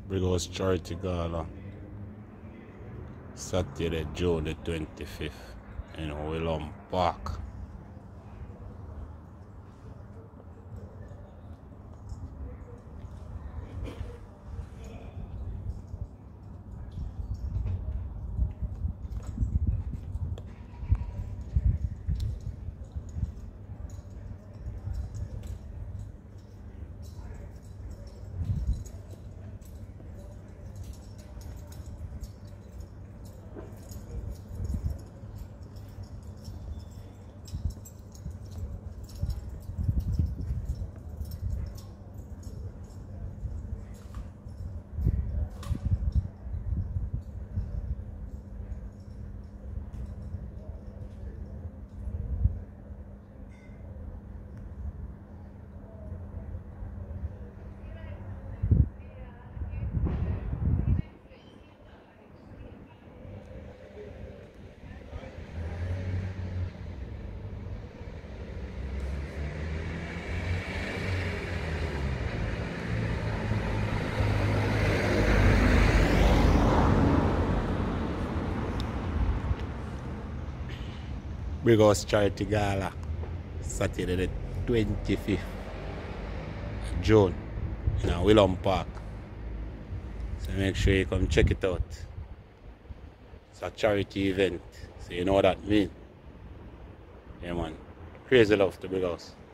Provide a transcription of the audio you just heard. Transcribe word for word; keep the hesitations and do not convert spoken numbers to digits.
Brighouse Charity Gala, Saturday, June the twenty-fifth, in Willem Park. Brighouse Charity Gala, Saturday the twenty-fifth of June in Willem Park. So make sure you come check it out. It's a charity event, so you know what that means. Yeah man, crazy love to Brighouse.